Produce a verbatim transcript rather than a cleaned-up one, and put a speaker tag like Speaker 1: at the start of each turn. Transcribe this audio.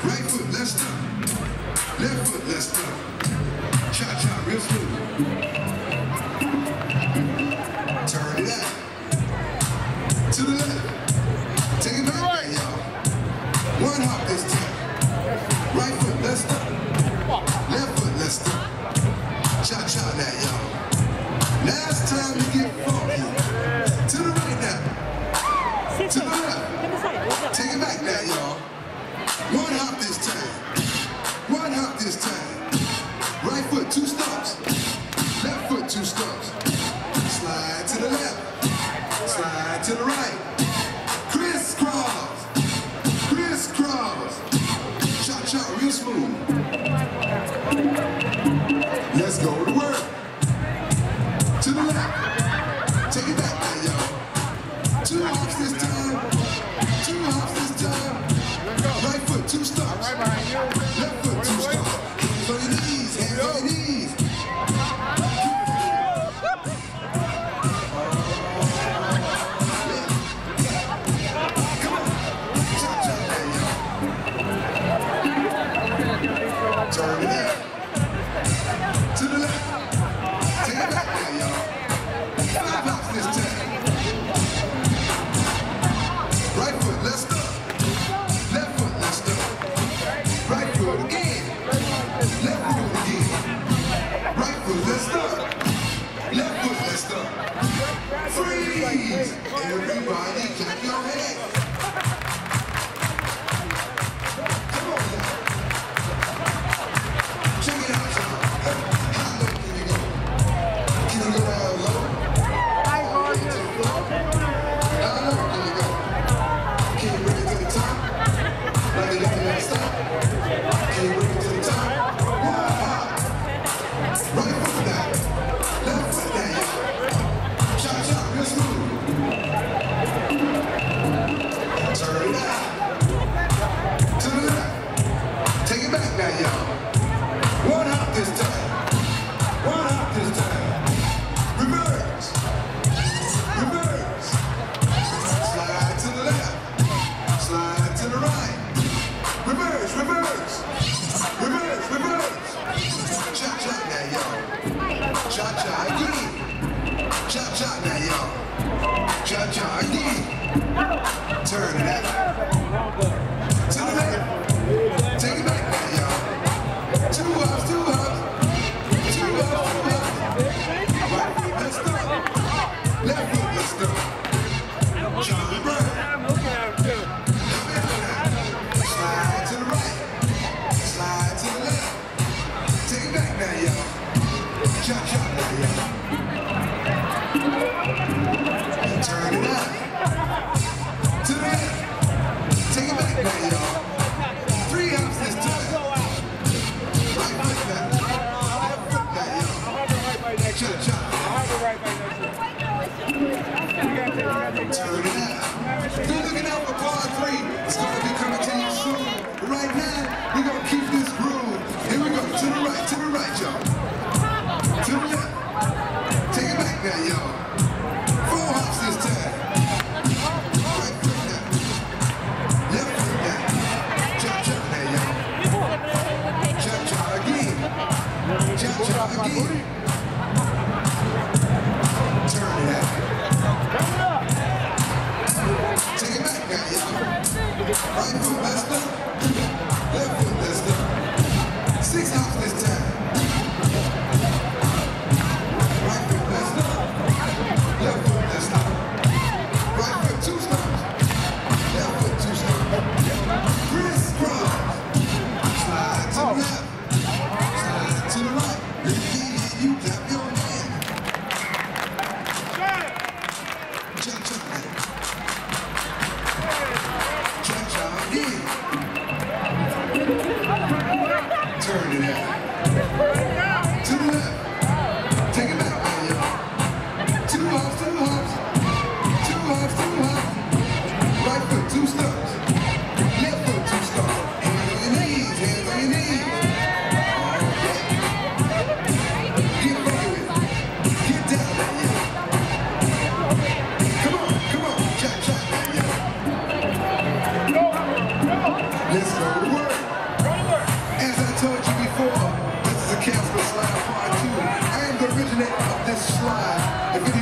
Speaker 1: Right foot, let's stop. Left foot, let's stop. Cha-cha, real smooth. Turn it out. To the left. Take it back there, y'all. One hop this time. Right foot, let's stop. Left foot, let's stop. Cha-cha that, y'all. Now it's time to get funky. To the right now. To the left. Take it back now, y'all. One hop this time. One hop this time. Right foot, two stumps. Left foot, two stumps. Slide to the left. Slide to the right. Crisscross. Crisscross. Cha-cha, real smooth. Let's go to work. To the left. Take it back now, y'all. Two hops this time. Two hops this time. Right foot, two stumps. Left foot, two stumps. Hands on your knees. Hands on your knees. Come on. Cha-cha there, y'all. Turn it out. To the left. Take it back there, y'all. Five hops this time. Right foot, let's stop. Left foot, let's stop. Right foot again. Left foot again. Right foot, let's stop. Left foot, let's stop. Freeze! Everybody clap your hands. Come on now. Check it out, y'all. How low can you go? Can you go down low? All the way to the floor? How low can you go? Can you bring it to the top? Like the left and left stop? Can you bring it to the top? One hop. Right foot down. Left foot down, y'all. Cha-cha, real smooth. Turn it out. To the left. Take it back now, y'all. One hop this time. One hop this time. Reverse. Reverse. Slide to the left. Slide to the right. Reverse, reverse. Reverse, reverse. Cha-cha now, y'all. Cha-cha again. Cha-cha now, y'all. Cha-cha again. Turn it out. To the left. Take it back now, y'all. Two hops, two hops. Two hops, two hops. Right foot, let's stop. Left foot, let's stop. Charlie Brown. Slide to the right. Slide to the left. Take it back now, y'all. Cha-cha now, y'all. Turn it out. To the left. Take it back now, y'all. Three hops this time. Right foot now. Left foot now, y'all. Cha-cha. Turn it out. Be looking out for part three. It's going to be coming to you soon. But right now, we're going to keep this groove. Here we go. To the right, to the right, y'all. To the left. Take it back now, y'all. Four hops this time. Right foot down. Left foot down. Cha-cha now, y'all. Cha-cha again. Cha-cha again. Turn it out. Take it back now, y'all. Right foot, let's stop. Left foot, let's stop. Six hops this time. Right foot, let's stop. Left foot, let's stop. Right foot, two stops. Left foot, two stops. Crisscross. Slide to the left. Slide to the right. Repeat it, you clap your hands. Cha-cha. Cha-cha again. Turn it out. To the left. Take it back now, y'all. Two hops, two hops. Two hops, two hops. Right foot, two stumps. Left foot, two stumps. Hands on your knees, hands on your knees. Get ready with it. Get down there, y'all. Come on, come on. Cha-cha now, y'all. Let's go to work. slide. If